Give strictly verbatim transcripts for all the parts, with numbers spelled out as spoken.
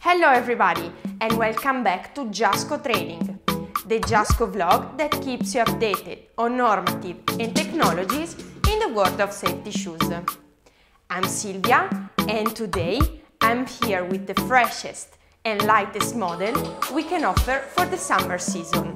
Hello everybody and welcome back to Jasco Training, the Jasco vlog that keeps you updated on normative and technologies in the world of safety shoes. I'm Silvia and today I'm here with the freshest and lightest model we can offer for the summer season.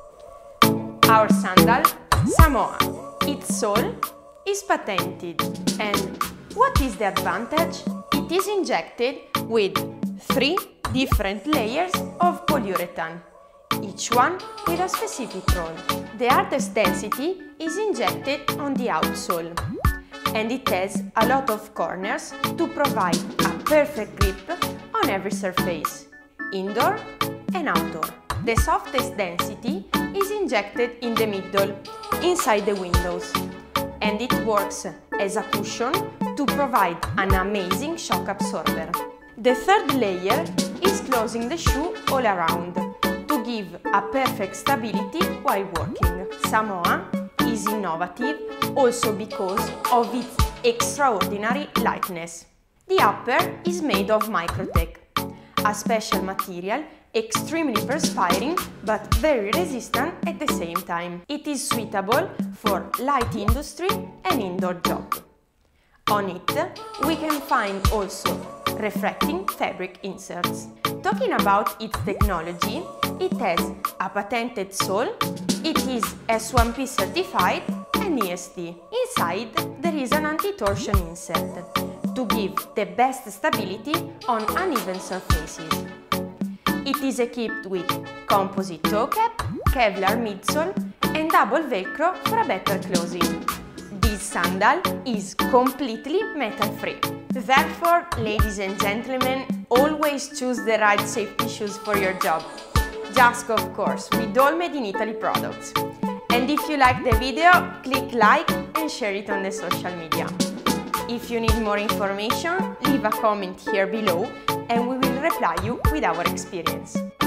Our sandal, Samoa. Its sole is patented. And what is the advantage? It is injected with three different layers of polyurethane, each one with a specific role. The hardest density is injected on the outsole, and it has a lot of corners to provide a perfect grip on every surface, indoor and outdoor. The softest density is injected in the middle, inside the windows, and it works as a cushion to provide an amazing shock absorber. The third layer is closing the shoe all around to give a perfect stability while walking. Samoa is innovative also because of its extraordinary lightness. The upper is made of Microtech, a special material extremely perspiring but very resistant at the same time. It is suitable for light industry and indoor job. On it, we can find also refracting fabric inserts. Talking about its technology, it has a patented sole, it is S one P certified and E S D. Inside there is an anti-torsion insert to give the best stability on uneven surfaces. It is equipped with composite toe cap, Kevlar midsole and double velcro for a better closing. This sandal is completely metal-free. Therefore, ladies and gentlemen, always choose the right safety shoes for your job. Jasco, of course, with all made in Italy products. And if you like the video, click like and share it on the social media. If you need more information, leave a comment here below and we will reply you with our experience.